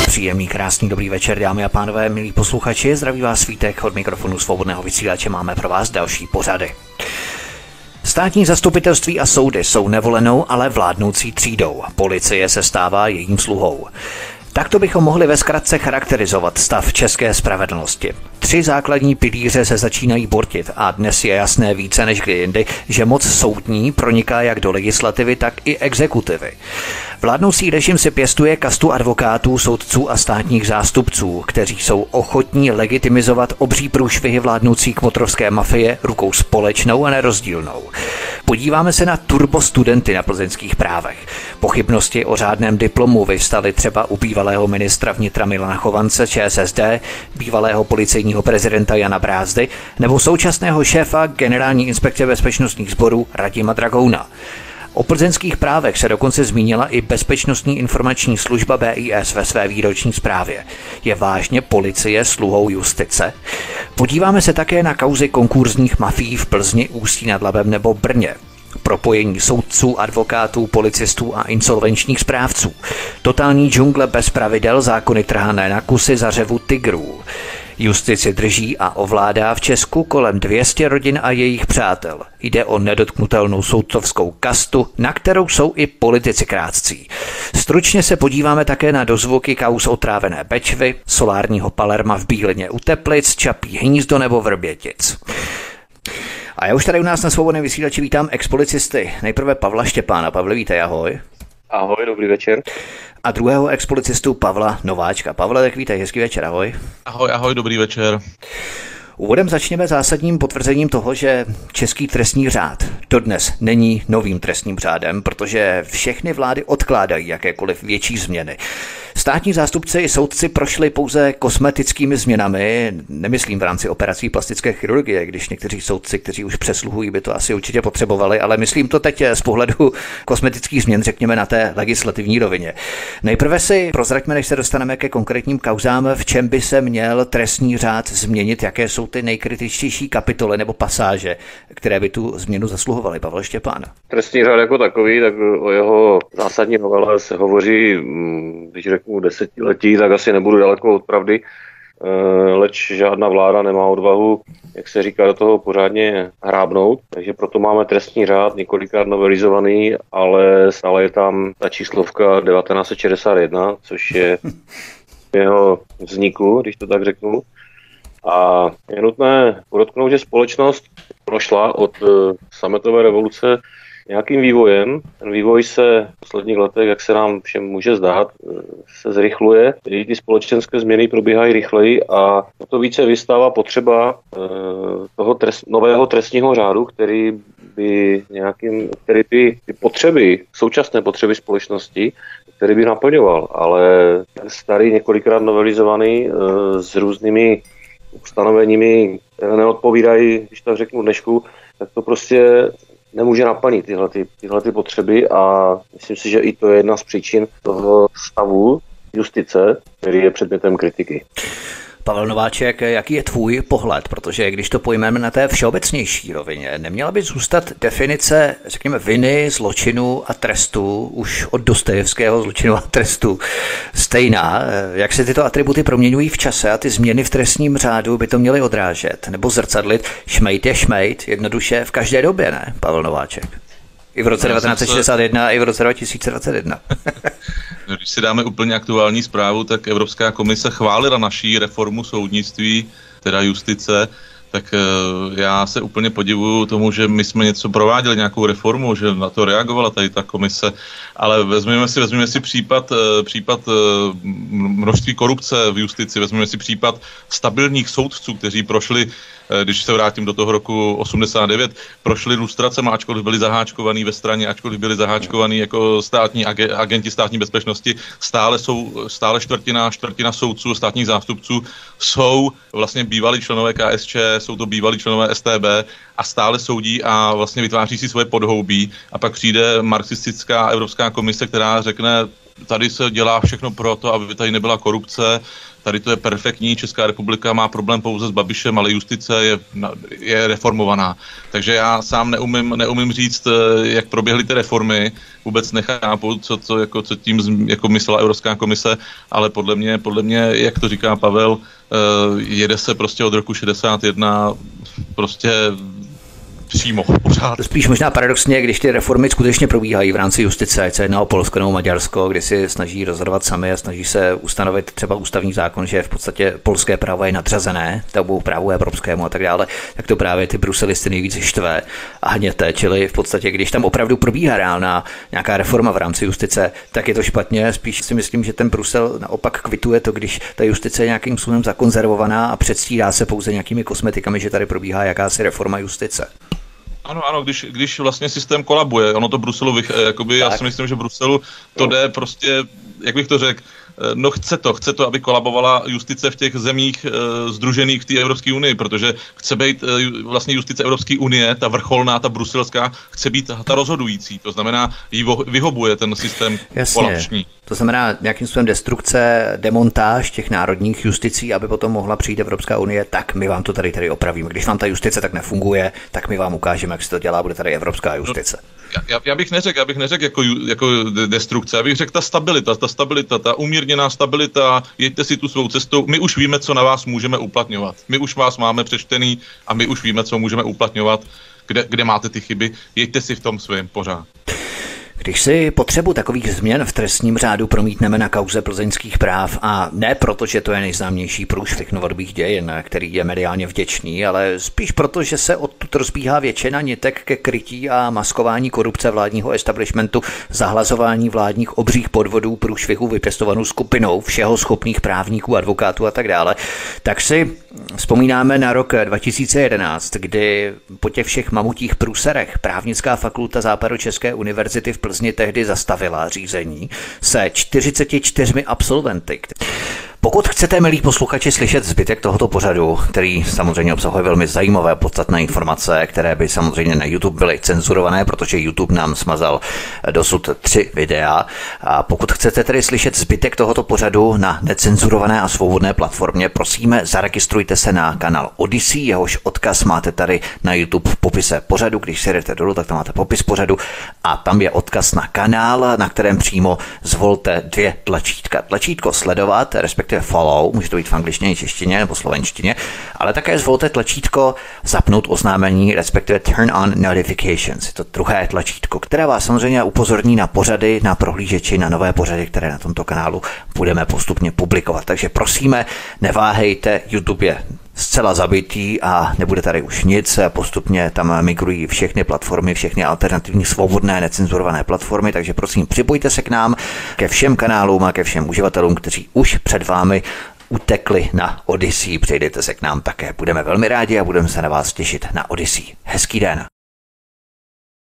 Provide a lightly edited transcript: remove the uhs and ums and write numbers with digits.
Příjemný, krásný, dobrý večer, dámy a pánové, milí posluchači, zdraví vás Svítek, od mikrofonu Svobodného vysílače máme pro vás další pořady. Státní zastupitelství a soudy jsou nevolenou, ale vládnoucí třídou. Policie se stává jejím sluhou. Takto bychom mohli ve zkratce charakterizovat stav české spravedlnosti. 3 základní pilíře se začínají bortit a dnes je jasné více než kdy jindy, že moc soudní proniká jak do legislativy, tak i exekutivy. Vládnoucí režim si pěstuje kastu advokátů, soudců a státních zástupců, kteří jsou ochotní legitimizovat obří průšvihy vládnoucí kmotrovské mafie rukou společnou a nerozdílnou. Podíváme se na turbostudenty na plzeňských právech. Pochybnosti o řádném diplomu vyvstaly třeba u bývalého ministra vnitra Milana Chovance ČSSD, bývalého policejního prezidenta Jana Brázdy nebo současného šéfa Generální inspekce bezpečnostních sborů Radima Dragouna. O plzeňských právech se dokonce zmínila i Bezpečnostní informační služba BIS ve své výroční zprávě. Je vážně policie sluhou justice? Podíváme se také na kauzy konkurzních mafií v Plzni, Ústí nad Labem nebo Brně. Propojení soudců, advokátů, policistů a insolvenčních správců. Totální džungle bez pravidel, zákony trhané na kusy za řevu tigrů. Justici drží a ovládá v Česku kolem 200 rodin a jejich přátel. Jde o nedotknutelnou soudcovskou kastu, na kterou jsou i politici krátcí. Stručně se podíváme také na dozvuky kauz otrávené Bečvy, solárního Palerma v Bílině u Teplic, Čapí hnízdo nebo Vrbětic. A já už tady u nás na Svobodném vysílači vítám expolicisty. Nejprve Pavla Štěpána. Pavle, vítej, ahoj. Ahoj, dobrý večer. A druhého expolicistu Pavla Nováčka. Pavle, tak vítej, hezký večer, ahoj. Ahoj, dobrý večer. Úvodem začněme zásadním potvrzením toho, že český trestní řád dodnes není novým trestním řádem, protože všechny vlády odkládají jakékoliv větší změny. Státní zástupci i soudci prošli pouze kosmetickými změnami, nemyslím v rámci operací plastické chirurgie, když někteří soudci, kteří už přesluhují, by to asi určitě potřebovali, ale myslím to teď z pohledu kosmetických změn, řekněme na té legislativní rovině. Nejprve si prozraďme, než se dostaneme ke konkrétním kauzám, v čem by se měl trestní řád změnit, jaké jsou ty nejkritičtější kapitoly nebo pasáže, které by tu změnu zasluhovaly. Pavel Štěpán. Trestní řád jako takový, tak o jeho zásadní novele se hovoří, když řeknu desetiletí, tak asi nebudu daleko od pravdy, leč žádná vláda nemá odvahu, jak se říká, do toho pořádně hrábnout, takže proto máme trestní řád několikrát novelizovaný, ale stále je tam ta číslovka 1961, což je jeho vzniku, když to tak řeknu. A je nutné podotknout, že společnost prošla od sametové revoluce nějakým vývojem. Ten vývoj se v posledních letech, jak se nám všem může zdát, se zrychluje. Ty společenské změny probíhají rychleji a to více vystává potřeba toho nového trestního řádu, který by ty potřeby, současné potřeby společnosti, který by naplňoval. Ale ten starý, několikrát novelizovaný s různými ustanoveními, které neodpovídají, když tak řeknu dnešku, tak to prostě nemůže naplnit tyhle potřeby a myslím si, že i to je jedna z příčin toho stavu justice, který je předmětem kritiky. Pavel Nováček, jaký je tvůj pohled? Protože když to pojmeme na té všeobecnější rovině, neměla by zůstat definice, řekněme, viny, zločinu a trestu, už od Dostojevského zločinu a trestu, stejná? Jak se tyto atributy proměňují v čase a ty změny v trestním řádu by to měly odrážet? Nebo zrcadlit šmejt je šmejt, jednoduše v každé době, ne, Pavel Nováček? I v roce 1961, i v roce 2021. Když si dáme úplně aktuální zprávu, tak Evropská komise chválila naší reformu soudnictví, teda justice, tak já se úplně podivuju tomu, že my jsme něco prováděli, nějakou reformu, že na to reagovala tady ta komise, ale vezměme si případ množství korupce v justici, vezměme si případ stabilních soudců, kteří prošli, když se vrátím do toho roku 89, prošli lustracem, ačkoliv byli zaháčkovaní ve straně, ačkoliv byli zaháčkovaní jako státní agenti státní bezpečnosti, stále čtvrtina soudců, státních zástupců jsou vlastně bývalí členové KSČ, jsou to bývalí členové StB a stále soudí a vlastně vytváří si svoje podhoubí a pak přijde marxistická Evropská komise, která řekne, tady se dělá všechno pro to, aby tady nebyla korupce, tady to je perfektní, Česká republika má problém pouze s Babišem, ale justice je reformovaná. Takže já sám neumím říct, jak proběhly ty reformy, vůbec nechápu, co tím jako myslela Evropská komise, ale podle mě, jak to říká Pavel, jede se prostě od roku 61 prostě přímo, pořád. Spíš možná paradoxně, když ty reformy skutečně probíhají v rámci justice, ať se jedná o Polsko nebo Maďarsko, kdy si snaží rozhodovat sami a snaží se ustanovit třeba ústavní zákon, že v podstatě polské právo je nadřazené tomu právu evropskému a tak dále, tak to právě ty bruselisty nejvíc štve a hněte, čili v podstatě, když tam opravdu probíhá reálná nějaká reforma v rámci justice, tak je to špatně. Spíš si myslím, že ten Brusel naopak kvituje to, když ta justice je nějakým způsobem zakonzervovaná a předstírá se pouze nějakými kosmetikami, že tady probíhá jakási reforma justice. Ano, když vlastně systém kolabuje, ono to Bruselu, já si myslím, že Bruselu to jde prostě, jak bych to řekl, no chce to, aby kolabovala justice v těch zemích sdružených v té Evropské unii, protože chce být vlastně justice Evropské unie, ta vrcholná, ta bruselská, chce být ta rozhodující, to znamená, jí vyhobuje ten systém kolapční. To znamená nějakým způsobem destrukce, demontáž těch národních justicí, aby potom mohla přijít Evropská unie, tak my vám to tady opravíme. Když vám ta justice tak nefunguje, tak my vám ukážeme, jak se to dělá, bude tady Evropská justice. Já bych neřekl jako destrukce, já bych řekl ta stabilita, ta umírněná stabilita, jeďte si tu svou cestou, my už víme, co na vás můžeme uplatňovat. My už vás máme přečtený a my už víme, co můžeme uplatňovat, kde máte ty chyby, jeďte si v tom svém pořád. Když si potřebu takových změn v trestním řádu promítneme na kauze plzeňských práv, a ne proto, že to je nejznámější průšvih novodobých dějin, který je mediálně vděčný, ale spíš proto, že se odtud rozbíhá většina nitek ke krytí a maskování korupce vládního establishmentu, zahlazování vládních obřích podvodů, průšvihů vypěstovanou skupinou všeho schopných právníků, advokátů a tak dále, tak si vzpomínáme na rok 2011, kdy po těch všech mamutích průserech právnická fakulta Západočeské univerzity v Plzni tehdy zastavila řízení se 44 absolventy. Pokud chcete, milí posluchači, slyšet zbytek tohoto pořadu, který samozřejmě obsahuje velmi zajímavé podstatné informace, které by samozřejmě na YouTube byly cenzurované, protože YouTube nám smazal dosud 3 videa. A pokud chcete tedy slyšet zbytek tohoto pořadu na necenzurované a svobodné platformě, prosíme, zaregistrujte se na kanál Odyssey, jehož odkaz máte tady na YouTube v popise pořadu. Když si jdete dolů, tak tam máte popis pořadu a tam je odkaz na kanál, na kterém přímo zvolte 2 tlačítka. Tlačítko sledovat, respektive follow, může to být v angličtině, češtině nebo slovenštině, ale také zvolte tlačítko zapnout oznámení, respektive turn on notifications. Je to druhé tlačítko, které vás samozřejmě upozorní na pořady, na prohlížeči, na nové pořady, které na tomto kanálu budeme postupně publikovat. Takže prosíme, neváhejte, YouTube je zcela zabitý a nebude tady už nic. Postupně tam migrují všechny platformy, všechny alternativní svobodné necenzurované platformy, takže prosím, připojte se k nám, ke všem kanálům a ke všem uživatelům, kteří už před vámi utekli na Odyssey. Přejdete se k nám také. Budeme velmi rádi a budeme se na vás těšit na Odyssey. Hezký den.